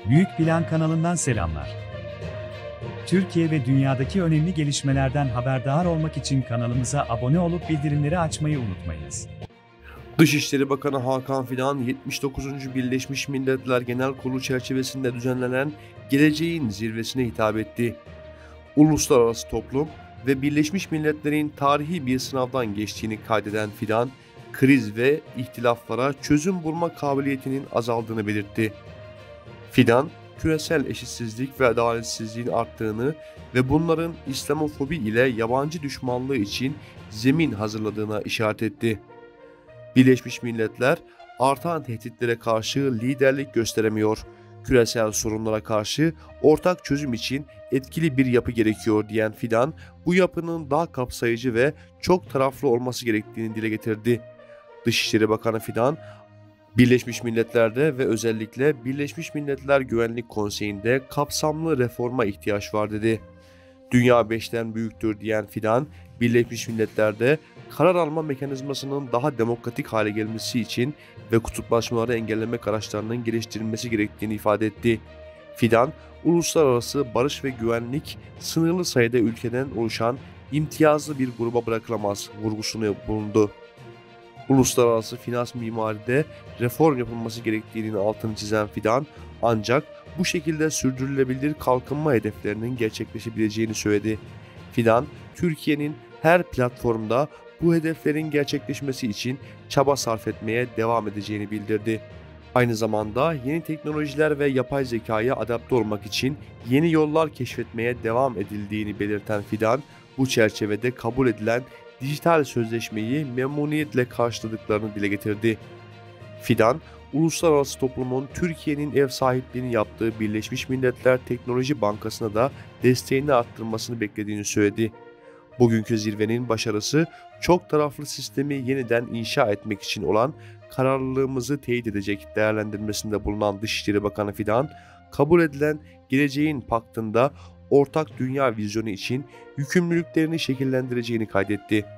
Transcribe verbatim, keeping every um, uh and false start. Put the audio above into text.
Büyük Plan kanalından selamlar. Türkiye ve dünyadaki önemli gelişmelerden haberdar olmak için kanalımıza abone olup bildirimleri açmayı unutmayınız. Dışişleri Bakanı Hakan Fidan, yetmiş dokuzuncu Birleşmiş Milletler Genel Kurulu çerçevesinde düzenlenen Geleceğin Zirvesi'ne hitap etti. Uluslararası toplum ve Birleşmiş Milletler'in tarihi bir sınavdan geçtiğini kaydeden Fidan, kriz ve ihtilaflara çözüm bulma kabiliyetinin azaldığını belirtti. Fidan, küresel eşitsizlik ve adaletsizliğin arttığını ve bunların İslamofobi ile yabancı düşmanlığı için zemin hazırladığına işaret etti. Birleşmiş Milletler, artan tehditlere karşı liderlik gösteremiyor, küresel sorunlara karşı ortak çözüm için etkili bir yapı gerekiyor diyen Fidan, bu yapının daha kapsayıcı ve çok taraflı olması gerektiğini dile getirdi. Dışişleri Bakanı Fidan, Birleşmiş Milletler'de ve özellikle Birleşmiş Milletler Güvenlik Konseyi'nde kapsamlı reforma ihtiyaç var dedi. Dünya beşten büyüktür diyen Fidan, Birleşmiş Milletler'de karar alma mekanizmasının daha demokratik hale gelmesi için ve kutuplaşmaları engellemek araçlarının geliştirilmesi gerektiğini ifade etti. Fidan, uluslararası barış ve güvenlik sınırlı sayıda ülkeden oluşan imtiyazlı bir gruba bırakılamaz vurgusunu bulundu. Uluslararası finans mimaride reform yapılması gerektiğinin altını çizen Fidan, ancak bu şekilde sürdürülebilir kalkınma hedeflerinin gerçekleşebileceğini söyledi. Fidan, Türkiye'nin her platformda bu hedeflerin gerçekleşmesi için çaba sarf etmeye devam edeceğini bildirdi. Aynı zamanda yeni teknolojiler ve yapay zekaya adapte olmak için yeni yollar keşfetmeye devam edildiğini belirten Fidan, bu çerçevede kabul edilen dijital sözleşmeyi memnuniyetle karşıladıklarını dile getirdi. Fidan, uluslararası toplumun Türkiye'nin ev sahipliğini yaptığı Birleşmiş Milletler Teknoloji Bankası'na da desteğini arttırmasını beklediğini söyledi. Bugünkü zirvenin başarısı, çok taraflı sistemi yeniden inşa etmek için olan kararlılığımızı teyit edecek değerlendirmesinde bulunan Dışişleri Bakanı Fidan, kabul edilen Geleceğin Paktı'nda ortak dünya vizyonu için yükümlülüklerini şekillendireceğini kaydetti.